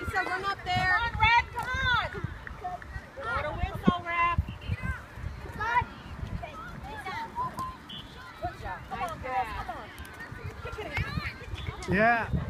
Lisa, run up there. Come on, Red, come on. Go to whistle, Red. Come on. Good job. Come on, girls, come on. Yeah.